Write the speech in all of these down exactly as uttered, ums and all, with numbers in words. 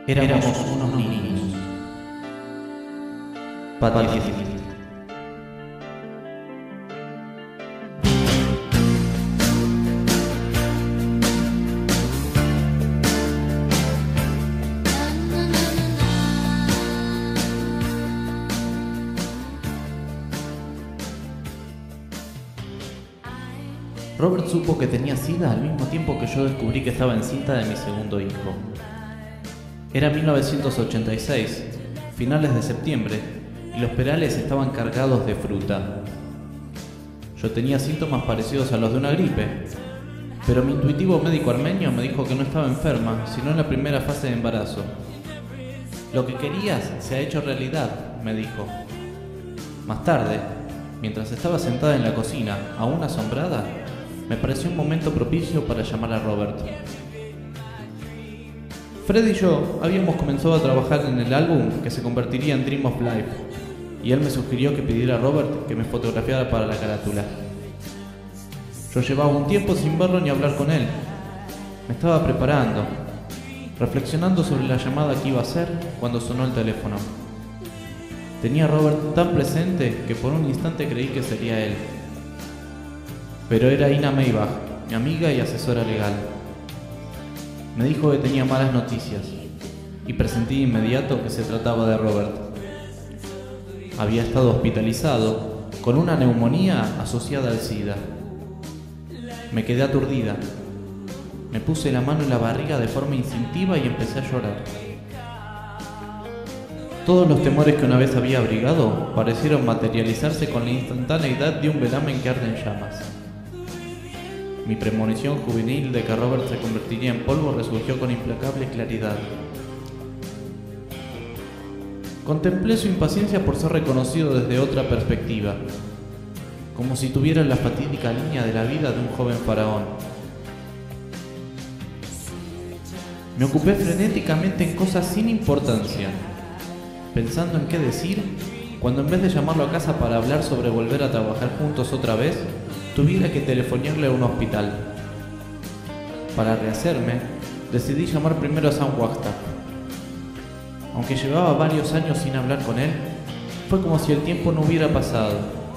Éramos unos niños. Patty. Robert supo que tenía SIDA al mismo tiempo que yo descubrí que estaba encinta de mi segundo hijo. Era mil novecientos ochenta y seis, finales de septiembre, y los perales estaban cargados de fruta. Yo tenía síntomas parecidos a los de una gripe, pero mi intuitivo médico armenio me dijo que no estaba enferma, sino en la primera fase de embarazo. Lo que querías se ha hecho realidad, me dijo. Más tarde, mientras estaba sentada en la cocina, aún asombrada, me pareció un momento propicio para llamar a Robert. Fred y yo habíamos comenzado a trabajar en el álbum que se convertiría en Dream of Life, y él me sugirió que pidiera a Robert que me fotografiara para la carátula. Yo llevaba un tiempo sin verlo ni hablar con él. Me estaba preparando, reflexionando sobre la llamada que iba a hacer cuando sonó el teléfono. Tenía a Robert tan presente que por un instante creí que sería él. Pero era Ina Maybach, mi amiga y asesora legal. Me dijo que tenía malas noticias y presentí de inmediato que se trataba de Robert. Había estado hospitalizado con una neumonía asociada al SIDA. Me quedé aturdida. Me puse la mano en la barriga de forma instintiva y empecé a llorar. Todos los temores que una vez había abrigado parecieron materializarse con la instantaneidad de un velamen que arde en llamas. Mi premonición juvenil de que Robert se convertiría en polvo resurgió con implacable claridad. Contemplé su impaciencia por ser reconocido desde otra perspectiva, como si tuviera la fatídica línea de la vida de un joven faraón. Me ocupé frenéticamente en cosas sin importancia, pensando en qué decir, cuando en vez de llamarlo a casa para hablar sobre volver a trabajar juntos otra vez, tuviera que telefonearle a un hospital. Para rehacerme, decidí llamar primero a Sam Wagstaff. Aunque llevaba varios años sin hablar con él, fue como si el tiempo no hubiera pasado.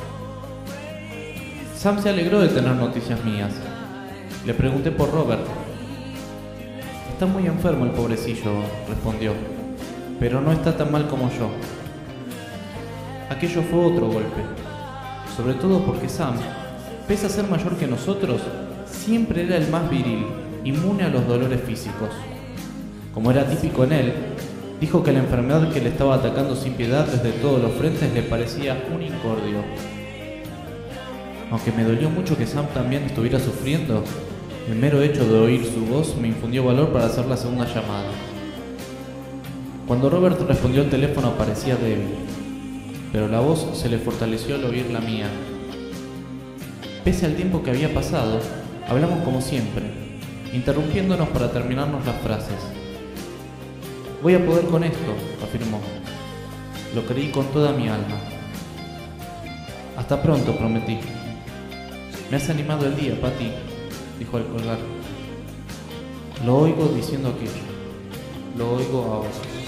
Sam se alegró de tener noticias mías. Le pregunté por Robert. Está muy enfermo el pobrecillo, respondió, pero no está tan mal como yo. Aquello fue otro golpe, sobre todo porque Sam, pese a ser mayor que nosotros, siempre era el más viril, inmune a los dolores físicos. Como era típico en él, dijo que la enfermedad que le estaba atacando sin piedad desde todos los frentes le parecía un incordio. Aunque me dolió mucho que Sam también estuviera sufriendo, el mero hecho de oír su voz me infundió valor para hacer la segunda llamada. Cuando Robert respondió el teléfono parecía débil, pero la voz se le fortaleció al oír la mía. Pese al tiempo que había pasado, hablamos como siempre, interrumpiéndonos para terminarnos las frases. Voy a poder con esto, afirmó. Lo creí con toda mi alma. Hasta pronto, prometí. Me has animado el día, Patty, dijo al colgar. Lo oigo diciendo aquello. Lo oigo ahora.